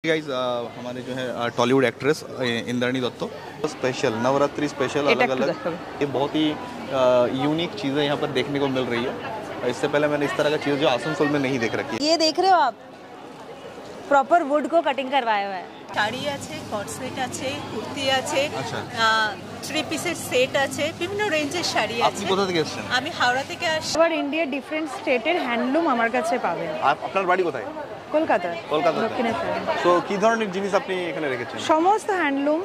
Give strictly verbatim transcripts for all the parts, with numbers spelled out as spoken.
Guys हमारे जो है Tollywood actress Indrani Dutta special Navratri special अलग अलग ये बहुत ही यूनिक चीज़ें यहाँ पर देखने को मिल रही है। इससे पहले मैंने इस तरह का चीज़ जो आसनसोल में नहीं देख रखी। ये देख रहे हो आप, प्रॉपर वुड को कटिंग करवाया हुआ है। শাড়ি আছে, কট সেট আছে, কুর্তি আছে, থ্রি পিসের সেট আছে, বিভিন্ন রেঞ্জের শাড়ি আছে। আপনি কোথা থেকে এসেছেন? আমি হাওড়া থেকে আসছি। এবার ইন্ডিয়ার ডিফারেন্ট স্টেটের হ্যান্ডলুম আমার কাছে পাবেন। আপনার বাড়ি কোথায়? কলকাতা। কলকাতা দক্ষিণেশ্বর। সো কি ধরনের জিনিস আপনি এখানে রেখেছেন? সমস্ত handloom.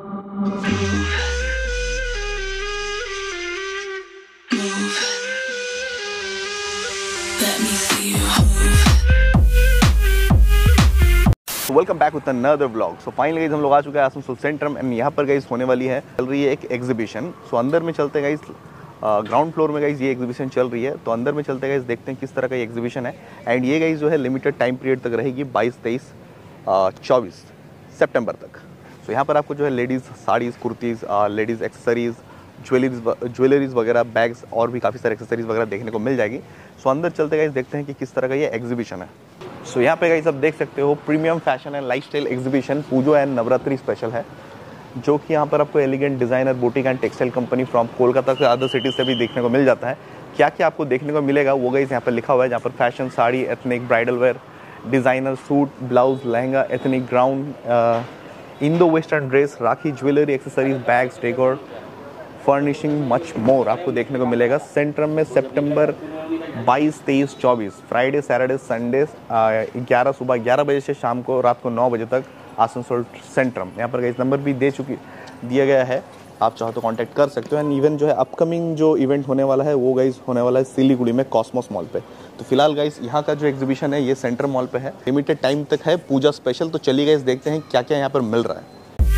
Welcome back with another vlog. So finally guys हम लोग आ चुके हैं आसनसोल सेंटर में एंड यहाँ पर गाइस होने वाली है चल रही है एक एग्जीबिशन। सो अंदर में चलते गाइस, ग्राउंड फ्लोर में गाइस ये एग्जीबिशन चल रही है, तो अंदर में चलते गाइस देखते हैं किस तरह का ये एग्जीबिशन है। एंड ये गाइस जो है लिमिटेड टाइम पीरियड तक रहेगी, बाईस तेईस चौबीस सितंबर तक। सो यहाँ पर आपको जो है ladies saris, kurtis, ladies accessories, jewelleries jewelleries वगैरह, बैग्स और भी काफ़ी सारे एक्सेसरीज वगैरह देखने को मिल जाएगी। सो अंदर चलते गाइस देखते हैं कि किस तरह का ये एग्जीबिशन है। सो so, यहाँ पे गाइस आप देख सकते हो premium fashion and lifestyle exhibition Pujo and Navratri special है, जो कि यहाँ पर आपको elegant designer boutique and textile company from Kolkata से अदर सिटीज से भी देखने को मिल जाता है। क्या क्या आपको देखने को मिलेगा वो गाइस यहाँ पर लिखा हुआ है, जहाँ पर fashion, sari, ethnic, bridal wear, designer suit, blouse, lehenga, ethnic ground, Indo western dress, rakhi, jewellery, accessories, bags, decor, furnishing, much more आपको देखने को मिलेगा। सेंट्रम में सितंबर बाईस तेईस चौबीस फ्राइडे, सैटरडे, संडे ग्यारह सुबह ग्यारह बजे से शाम को रात को नौ बजे तक आसनसोल सेंट्रम। यहाँ पर गाइस नंबर भी दे चुकी दिया गया है, आप चाहो तो कांटेक्ट कर सकते हो। एंड इवन जो है अपकमिंग जो इवेंट होने वाला है वो गाइस होने वाला है सिलीगुड़ी में कॉस्मोस मॉल पे। तो फिलहाल गाइस यहाँ का जो एग्जीबिशन है ये सेंटर मॉल पे है, लिमिटेड टाइम तक है, पूजा स्पेशल। तो चलिए गाइस देखते हैं क्या क्या यहाँ पर मिल रहा है।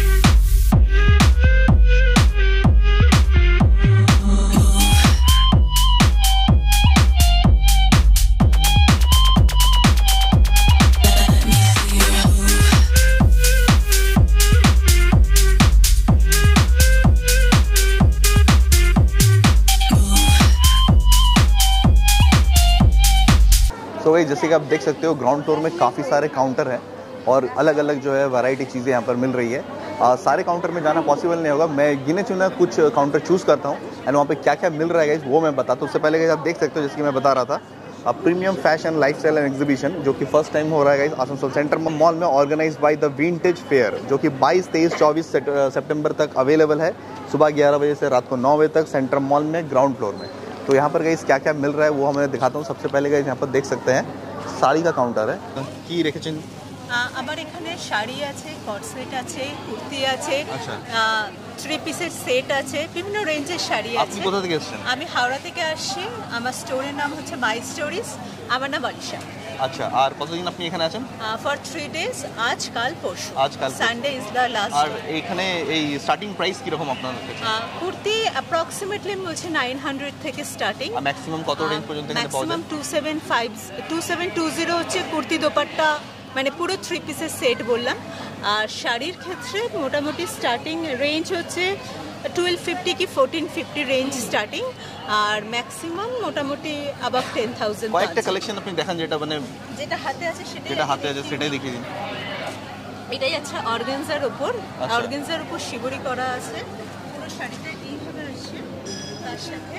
तो भाई जैसे कि आप देख सकते हो ग्राउंड फ्लोर में काफ़ी सारे काउंटर हैं और अलग अलग जो है वैरायटी चीज़ें यहाँ पर मिल रही है। आ, सारे काउंटर में जाना पॉसिबल नहीं होगा, मैं गिने चुने कुछ काउंटर चूज़ करता हूँ एंड वहाँ पे क्या क्या मिल रहा है गाइस वो मैं बताता हूँ। उससे पहले गाइस आप देख सकते हो जैसे कि मैं बता रहा था, premium fashion lifestyle and exhibition जो कि फर्स्ट टाइम हो रहा है गाइस आसनसोल सेंटर मॉल में, organise by the vintage fair, जो कि बाईस तेईस चौबीस सितंबर तक अवेलेबल है, सुबह ग्यारह बजे से रात को नौ बजे तक सेंटर मॉल में ग्राउंड फ्लोर में। तो यहाँ पर गाइस क्या क्या मिल रहा है वो हमें दिखाता हूँ। सबसे पहले गाइस यहाँ पर देख सकते हैं শাড়ি का काउंटर है কি রেখেছেন? আমার এখানে শাড়ি আছে, কট সেট আছে, কুর্তি আছে, থ্রি পিসের সেট আছে, বিভিন্ন রেঞ্জের শাড়ি আছে। আপনি কোথা থেকে এসেছেন? আমি হাওড়া থেকে আসছি। আমার স্টোরের নাম হচ্ছে মাই স্টোরিজ, আমার নাম আলিশা। আচ্ছা, আর কতদিন আপনি এখানে আছেন? ফর থ্রি ডেজ, আজ কাল পরশু। আজ কাল সানডে ইজ দ্য লাস্ট। আর এখানে এই স্টার্টিং প্রাইস কি রকম আপনার কাছে? কুর্তি অ্যাপ্রক্সিমেটলি বলছে নয় হান্ড্রেড থেকে স্টার্টিং। আর ম্যাক্সিমাম কত রেঞ্জ পর্যন্ত এখানে পাওয়া যায়? Maximum two seven five two seven two zero হচ্ছে কুর্তি দোপাট্টা, মানে পুরো থ্রি পিসের সেট বললাম। আর শাড়ির ক্ষেত্রে মোটামুটি স্টার্টিং রেঞ্জ হচ্ছে টুয়েলভ ফিফটি কি ফোরটিন ফিফটি রেঞ্জ স্টার্টিং, আর ম্যাক্সিমাম মোটামুটি আবাভ টেন থাউজেন্ড। কয়েকটা কালেকশন আপনি দেখান যেটা মানে যেটা হাতে আছে সেটাই যেটা হাতে আছে সেটাই দেখিয়ে দিন। এটাই আছে অর্গানজার উপর, অর্গানজার উপর শিবরি করা আছে, পুরো শাড়িটা এইভাবে আসছে, তার সাথে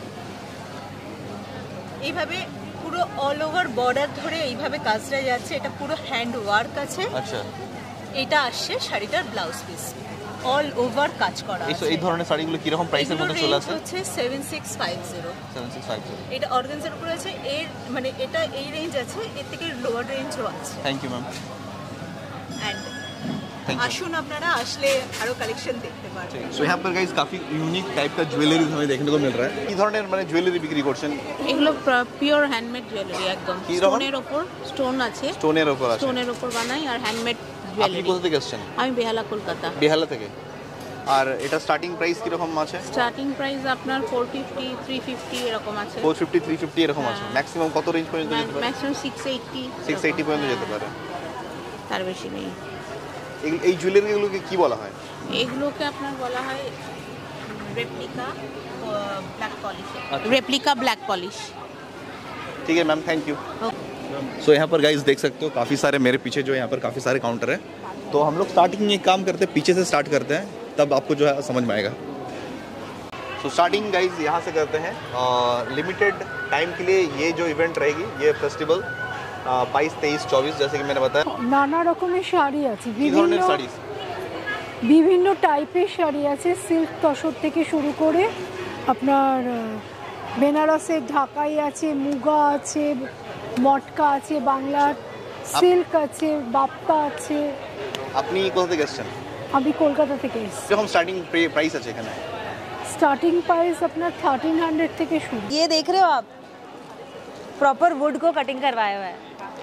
এইভাবে পুরো অল ওভার বর্ডার ধরে এইভাবে কাজটা যাচ্ছে, এটা পুরো হ্যান্ড ওয়ার্ক আছে। আচ্ছা, এটা আসছে শাড়িটার ব্লাউজ পিস, অল ওভার কাজ করা আছে। এই ধরনের শাড়িগুলো কি রকম প্রাইসের মধ্যে চলে আসে? হচ্ছে seven six five zero. Seven six five zero এটা অর্গানজার উপর আছে, এর মানে এটা এই রেঞ্জ আছে, এর থেকে লোয়ার রেঞ্জও আছে। Thank you ma'am. এন্ড আসুন আপনারা আসলে আরো কালেকশন দেখতে পারবেন। সো यहाँ पर गाइस काफी यूनिक टाइप का ज्वेलरी हमें देखने को मिल रहा है। কি ধরনের মানে জুয়েলারি বিক্রি করছেন? এগুলো পিওর হ্যান্ডমেড জুয়েলারি, একদম স্টোনের উপর স্টোন আছে, স্টোনের উপর আছে, স্টোনের উপর বানাই আর হ্যান্ডমেড জুয়েলারি। আপনি কোথা থেকে এসেছেন? আমি বেহালা, কলকাতা। বেহালা থেকে। আর এটা স্টার্টিং প্রাইস কি রকম আছে? স্টার্টিং প্রাইস আপনার ফোর ফিফটি থ্রি ফিফটি এরকম আছে। ফোর ফিফটি থ্রি ফিফটি এরকম আছে। ম্যাক্সিমাম কত রেঞ্জ পর্যন্ত যেতে পারে? Maximum six eighty six eighty পর্যন্ত যেতে পারে, তার বেশি নেই। এই জুয়েলারিগুলোকে কি বলা হয়? এগুলোকে আপনার বলা হয় replica black polish. Replica black polish. ঠিক আছে ma'am, thank you. So so, यहाँ पर गाइस देख सकते हो काफ़ी सारे मेरे पीछे जो यहाँ पर काफ़ी सारे काउंटर है। तो हम लोग स्टार्टिंग एक काम करते हैं, पीछे से स्टार्ट करते हैं, तब आपको जो है समझ में आएगा। सो स्टार्टिंग गाइस यहाँ से करते हैं। लिमिटेड टाइम के लिए ये जो इवेंट रहेगी, ये फेस्टिवल बाईस तेईस चौबीस जैसे कि मैंने बताया। नाना रकमेर शाड़ी আছে, কি ধরনের শাড়ি? বিভিন্ন টাইপের শাড়ি আছে, সিল্ক তসর থেকে শুরু করে আপনার বেনারসের ঢাকাই আছে, মুগা আছে, মটকা আছে, বাংলার সিল্ক আছে, বাপ্পা আছে। আপনি কোথা থেকে এসেছেন? আমি কলকাতা থেকে এসেছি। এরকম স্টার্টিং প্রাইস আছে এখানে? স্টার্টিং প্রাইস আপনার থার্টিন হান্ड्रेड থেকে শুরু। ये देख रहे हो आप, प्रॉपर वुड को कटिंग करवाया हुआ है।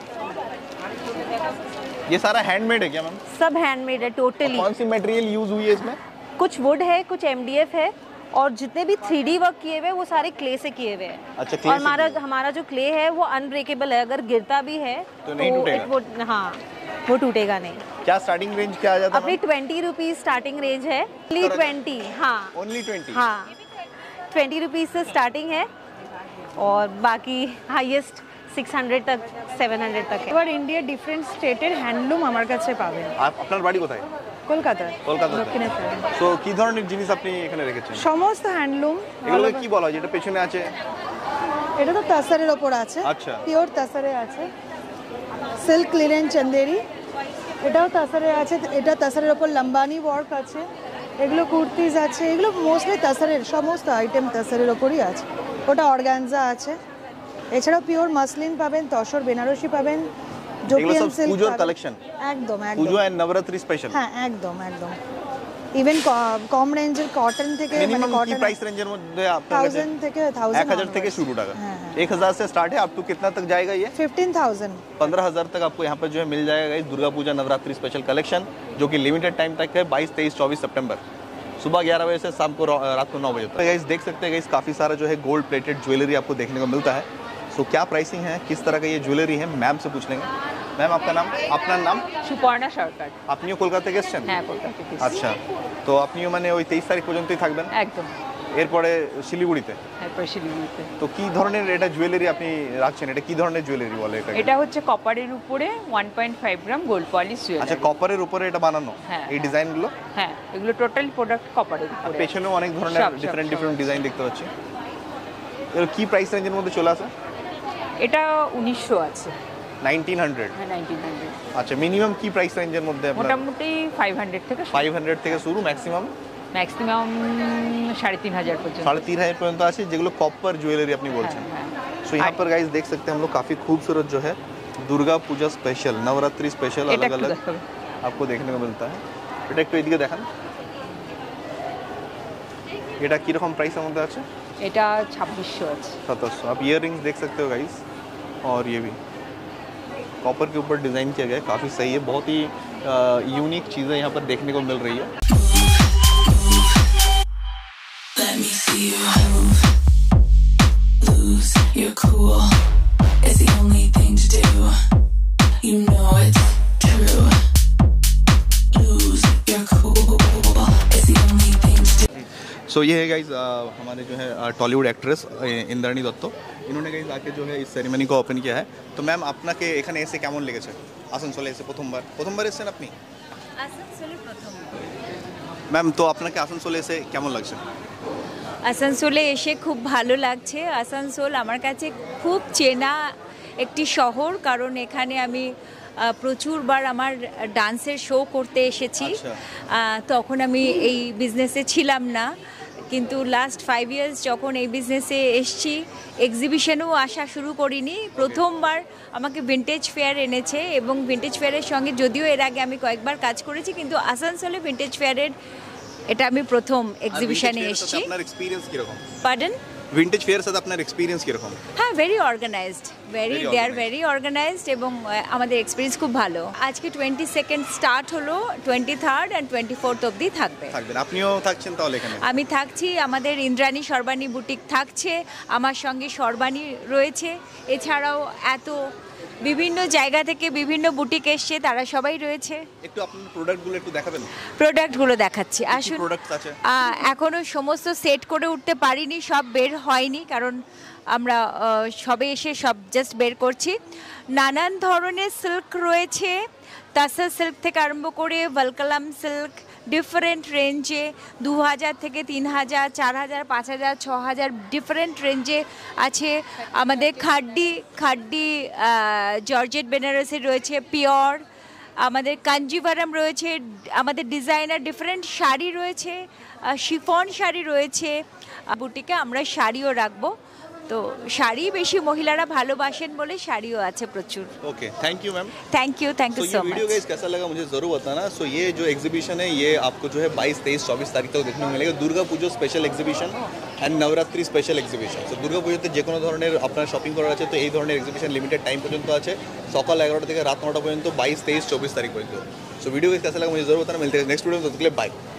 ये सारा हैंडमेड है क्या मैम? सब हैंडमेड है टोटली। कौन सी मटेरियल यूज हुई है इसमें? कुछ वुड है, कुछ एमडीएफ है, और जितने भी थ्री डी वर्क किए हुए हैं वो सारे क्ले से किए हुए हैं। अच्छा, और हमारा हमारा जो क्ले है वो अनब्रेकेबल है, अगर गिरता भी है तो नहीं टूटेगा? वो, हाँ वो टूटेगा नहीं। क्या स्टार्टिंग रेंज क्या आ जाता है? अपनी ट्वेंटी रुपीज स्टार्टिंग रेंज है। ओनली ट्वेंटी, हाँ ओनली ट्वेंटी, हाँ ट्वेंटी रुपीज से स्टार्टिंग है, और बाकी हाईएस्ट सिक्स हंड्रेड तक सेवन हंड्रेड तक है। এবার ইন্ডিয়ার ডিফারেন্ট স্টেটের হ্যান্ডলুম আমার কাছে পাবেন। आप আপনার বাড়ি কোথায়? কলকাতায়। কলকাতাতে। দক্ষিণেশ্বরে। সো কি ধরনের জিনিস আপনি এখানে রেখেছেন? সমস্ত হ্যান্ডলুম। এগুলোকে কি বলা হয় যেটা পেছনে আছে? এটা তো তাসারের ওপর আছে, আচ্ছা। পিওর তাসারে আছে। সিল্ক লিনেন চন্দেরি, এটাও তাসারে আছে। এটা তাসারের ওপর লম্বানি ওয়ার্ক আছে। এগুলো কুর্তিজ আছে, এগুলো মোস্টলি তাসারের সমস্ত আইটেম তাসারের ওপরই আছে। ওটা অর্গানজা আছে। এছাড়াও পিওর মাসলিন পাবেন, তসর বেনারসি পাবেন, জোকিয়ান সিল্ক। পুজোর কালেকশন একদম একদম। পুজো এন্ড নবরাত্রি স্পেশাল। হ্যাঁ একদম একদম। ইভেন কম রেঞ্জের কটন থেকে, মানে মিনিমাম কি কটন প্রাইস রেঞ্জের মধ্যে আপনার কাছে? থাউজেন্ড থেকে থাউজেন্ড एक हज़ार থেকে শুরু টাকা। হ্যাঁ, হ্যাঁ। एक हज़ार से स्टार्ट है, अप टू कितना तक जाएगा ये? फिफ्टीन थाउजेंड पंद्रह हज़ार तक आपको यहाँ पर जो है मिल जाएगा इस दुर्गा पूजा नवरात्रि स्पेशल कलेक्शन, जो कि लिमिटेड टाइम तक है, बाईस तेईस चौबीस सितंबर, सुबह ग्यारह बजे से शाम को रात को नौ बजे तक। गाइस देख सकते हैं गाइस काफ़ी सारा जो है गोल्ड प्लेटेड ज्वेलरी आपको देखने को मिलता है। सो क्या प्राइसिंग है, किस तरह का ये ज्वेलरी है, मैम से पूछ लेंगे। मैम आपका नाम? আপনার নাম? সুপর্ণা সরকার। আপনিও কলকাতা থেকে এসেছেন? হ্যাঁ কলকাতা থেকে। আচ্ছা, তো আপনিও মানে ওই তেইশ তারিখ পর্যন্তই থাকবেন? একদম। এরপরে শিলিগুড়িতে? এরপর শিলিগুড়িতে। তো কি ধরনের এটা জুয়েলারি আপনি রাখছেন? এটা কি ধরনের জুয়েলারি বলে এটা? এটা হচ্ছে কপারের উপরে one point five gram gold polish jewellery. আচ্ছা, কপারের উপরে এটা বানানো? হ্যাঁ। এই ডিজাইনগুলো? হ্যাঁ, এগুলো টোটাল প্রোডাক্ট কপারের উপরে। পেছনেও অনেক ধরনের সব, সব, ডিফারেন্ট সব। ডিফারেন্ট ডিজাইন দেখতে পাচ্ছি। এর কি প্রাইস রেঞ্জের মধ্যে চলে আসে? এটা উনিশশো আছে। Nineteen hundred? হ্যাঁ নাইনটিন হান্ড্রেড। আচ্ছা, মিনিমাম কি প্রাইস রেঞ্জের মধ্যে আপনার? মোটামুটি ফাইভ হান্ড্রেড থেকে ফাইভ হান্ড্রেড থেকে শুরু, ম্যাক্সিমাম ম্যাক্সিমাম সাড়ে তিন হাজার পর্যন্ত। साढ़े तीन हज़ार পর্যন্ত আছে, যেগুলো কপার জুয়েলারি আপনি বলছেন। হ্যাঁ, सो यहाँ पर गाइस देख सकते हैं हम लोग काफ़ी खूबसूरत जो है दुर्गा पूजा स्पेशल, नवरात्रि स्पेशल এটা अलग একটু अलग দেখাবে। आपको देखने को मिलता है। এটা একটু এদিকে দেখান। এটা কি রকম প্রাইসের মধ্যে আছে? এটা ছাব্বিশশো আছে। सत्रह सौ। आप ईयर रिंग्स देख सकते हो गाइस, और ये भी कॉपर के ऊपर डिज़ाइन किया गया है, काफ़ी सही है। बहुत ही यूनिक चीज़ें यहाँ पर देखने को मिल रही है। Let me see you move, lose your cool. It's the only thing to do. You know it's true. Lose your cool. It's the only thing to do. So so, ये है गाइज हमारे जो है टॉलीवुड एक्ट्रेस इंद्राणी दत्त, इन्होंने guys आके जो है इस सेरेमनी को ओपन किया है। तो मैम আপনাকে এখানে এসে কেমন লেগেছে? আসানসোলে এসে প্রথমবার প্রথমবার এসেছেন আপনি? আসানসোলে প্রথমবার। ম্যাম, তো আপনাকে আসানসোলে এসে কেমন লাগছে? আসানসোলে এসে খুব ভালো লাগছে। আসানসোল আমার কাছে খুব চেনা একটি শহর, কারণ এখানে আমি প্রচুরবার আমার ডান্সের শো করতে এসেছি। তখন আমি এই বিজনেসে ছিলাম না, কিন্তু লাস্ট ফাইভ ইয়ার্স যখন এই বিজনেসে এসছি, এক্সিবিশনেও আসা শুরু করিনি। প্রথমবার আমাকে ভিন্টেজ ফেয়ার এনেছে, এবং ভিন্টেজ ফেয়ারের সঙ্গে যদিও এর আগে আমি কয়েকবার কাজ করেছি, কিন্তু আসানসোলে ভিন্টেজ ফেয়ারের এটা আমি প্রথম এক্সিবিশনে এসেছি। আপনার এক্সপেরিয়েন্স কি রকম? পার্ডন? ভিন্টেজ ফেয়ার সাথে আপনার এক্সপেরিয়েন্স কি রকম? হ্যাঁ, very organised, very they are very organised, এবং আমাদের এক্সপিরিয়েন্স খুব ভালো। আজকে টোয়েন্টি সেকেন্ড স্টার্ট হলো, twenty third and twenty fourth অবধি থাকবে। থাকবেন? আপনিও থাকছেন তাহলে এখানে? আমি থাকছি, আমাদের ইন্দ্রাণী সর্বাণী বুটিক থাকছে, আমার সঙ্গে সর্বাণী রয়েছে, এছাড়াও এত বিভিন্ন জায়গা থেকে বিভিন্ন বুটিক এসছে, তারা সবাই রয়েছে। একটু আপনার প্রোডাক্টগুলো একটু দেখাবেন? প্রোডাক্টগুলো দেখাচ্ছি, আসুন। প্রোডাক্টস আছে? আহ, এখনো সমস্ত সেট করে উঠতে পারিনি, সব বের হয়নি, কারণ আমরা আহ, সবে এসে সব জাস্ট বের করছি। নানান ধরনের সিল্ক রয়েছে, তাসা সিল্ক থেকে আরম্ভ করে ওয়ালকালাম সিল্ক, ডিফারেন্ট রেঞ্জে দু হাজার থেকে তিন হাজার, চার হাজার, পাঁচ হাজার, ছ হাজার ডিফারেন্ট রেঞ্জে আছে। আমাদের খাড্ডি খাড্ডি জর্জেট বেনারসি রয়েছে পিওর, আমাদের কাঞ্জিভারাম রয়েছে, আমাদের ডিজাইনার ডিফারেন্ট শাড়ি রয়েছে, শিফন শাড়ি রয়েছে। বুটিকে আমরা শাড়িও রাখবো, তো শাড়ি বেশি মহিলারা ভালোবাসেন বলে শাড়িও আছে প্রচুর। Okay, thank you ma'am. Thank you, thank you तो सो ये वीडियो मच। गाइस कैसा लगा मुझे ज़रूर बताना। सो ये जो एग्जीबिशन है ये आपको जो है बाईस, तेईस, चौबीस तारीख तक देखने को मिलेगा। Durga Pujo special exhibition and Navratri special exhibition. So Durga পুজোতে যে কোনো ধরনের আপনার শপিং করার আছে তো এই ধরনের এক্সিবিশন লিমিটেড টাইম পর্যন্ত আছে, সকাল এগারোটা থেকে রাত নটা পর্যন্ত, বাইশ, তেईस, चौबीस तारीख পর্যন্ত। सो वीडियो गाइस कैसा लगा मुझे ज़रूर बताना। मिलते हैं नेक्स्ट वीडियो में, तब तक के लिए बाय।